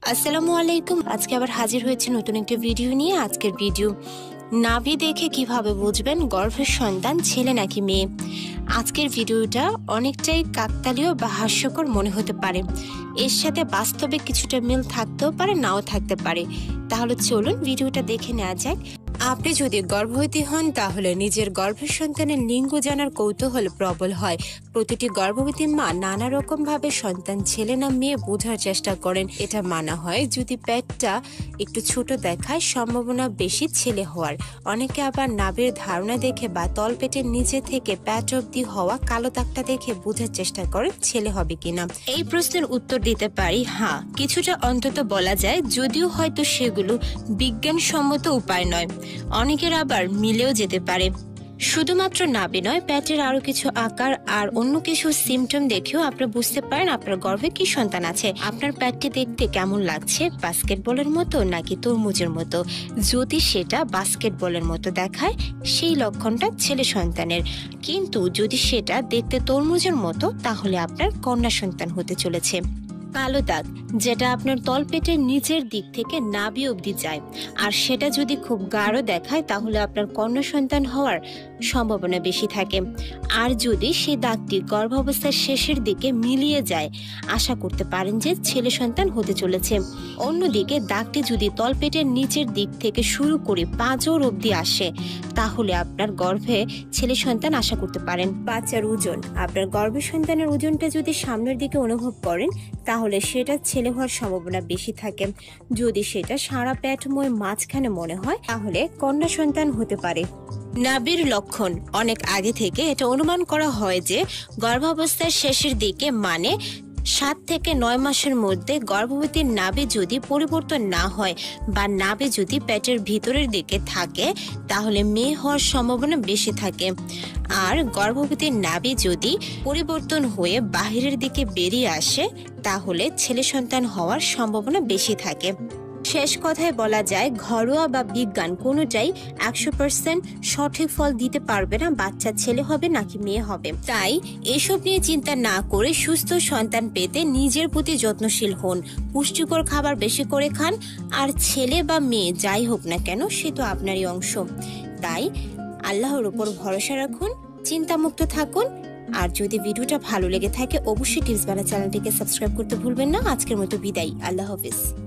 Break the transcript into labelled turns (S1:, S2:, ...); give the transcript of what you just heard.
S1: আসসালামু আলাইকুম। আজকে আবার হাজির হয়েছে নতুন একটা ভিডিও নিয়ে। আজকের ভিডিও নাভি দেখে কিভাবে বুঝবেন গর্ভের সন্তান ছেলে নাকি মেয়ে। আজকের ভিডিওটা অনেকটাই কাকতালীয় বা হাস্যকর মনে হতে পারে, এর সাথে বাস্তবে কিছুটা মিল থাকতেও পারে, নাও থাকতে পারে। তাহলে চলুন ভিডিওটা দেখে নেওয়া যাক। আপনি যদি গর্ভবতী হন তাহলে নিজের গর্ভের সন্তানের লিঙ্গ জানার কৌতূহল প্রবল হয়। প্রতিটি গর্ভবতী মা নানা রকম ভাবে সন্তান ছেলে না মেয়ে বোঝার চেষ্টা করেন। এটা মানা হয় যদি পেটটা একটু ছোট দেখায় সম্ভাবনা বেশি ছেলে হওয়ার। অনেকে আবার নাভির ধারণা দেখে বা তলপেটের নিচে থেকে পেট অবধি হওয়া কালো দাগটা দেখে বোঝার চেষ্টা করেন ছেলে হবে কিনা। এই প্রশ্নের উত্তর দিতে পারি হ্যাঁ, কিছুটা অন্তত বলা যায়, যদিও হয়তো সেগুলো বিজ্ঞানসম্মত উপায় নয়। অনেকের আবার মিলেও যেতে পারে। শুধুমাত্র নাভি নয়, পেটের আরো কিছু আকার আর অন্য কিছু সিমটম দেখেও আপনারা বুঝতে পারেন আপনার গর্ভে কি সন্তান আছে। আপনার পেটটি দেখতে কেমন লাগছে, বাস্কেটবলের মতো নাকি তরমুজের মতো? যদি সেটা বাস্কেটবলের মতো দেখায় সেই লক্ষণটা ছেলে সন্তানের, কিন্তু যদি সেটা দেখতে তরমুজের মতো তাহলে আপনার কন্যা সন্তান হতে চলেছে। কালো দাগ, যেটা আপনার তলপেটের নিচের দিক থেকে নাভি অবধি যায়, আর সেটা যদি খুব গাঢ় দেখায় তাহলে আপনার কন্যা সন্তান হওয়ার সম্ভাবনা বেশি থাকে। আর যদি সেই দাগটি গর্ভাবস্থার শেষের দিকে মিলিয়ে যায়, আশা করতে পারেন যে ছেলে সন্তান হতে চলেছে। অন্যদিকে দাগটি যদি তলপেটের নিচের দিক থেকে শুরু করে পাঁজর অবধি আসে তাহলে আপনার গর্ভে ছেলে সন্তান আশা করতে পারেন। বাচ্চার ওজন, আপনার গর্ভের সন্তানের ওজনটা যদি সামনের দিকে অনুভব করেন তাহলে সেটা ছেলে হওয়ার সম্ভাবনা বেশি থাকে। যদি সেটা সারা পেটময় মাঝখানে মনে হয় তাহলে কন্যা সন্তান হতে পারে। নাভির লক্ষণ, অনেক আগে থেকে এটা অনুমান করা হয় যে গর্ভাবস্থার শেষের দিকে মানে 7 থেকে 9 মাসের মধ্যে গর্ভবতীর নাভি যদি পরিবর্তন না হয় বা নাভি যদি পেটের ভিতরের দিকে থাকে তাহলে মেয়ে হওয়ার সম্ভাবনা বেশি থাকে। আর গর্ভবতীর নাভি যদি পরিবর্তন হয়ে বাহিরের দিকে বেরিয়ে আসে তাহলে ছেলে সন্তান হওয়ার সম্ভাবনা বেশি থাকে। শেষ কথায় বলা যায়, ঘরোয়া বা বিজ্ঞান কোনোটাই 100% সঠিক ফল দিতে পারবে না বাচ্চা ছেলে হবে নাকি মেয়ে হবে। তাই এসব নিয়ে চিন্তা না করে সুস্থ সন্তান পেতে নিজের প্রতি যত্নশীল হন, পুষ্টিকর খাবার বেশি করে খান, আর ছেলে বা মেয়ে যাই হোক না কেন সে তো আপনারই অংশ। তাই আল্লাহর উপর ভরসা রাখুন, চিন্তামুক্ত থাকুন। আর যদি ভিডিওটা ভালো লেগে থাকে অবশ্যই টিপস বাংলা চ্যানেলটিকে সাবস্ক্রাইব করতে ভুলবেন না। আজকের মতো বিদায়, আল্লাহ হাফেজ।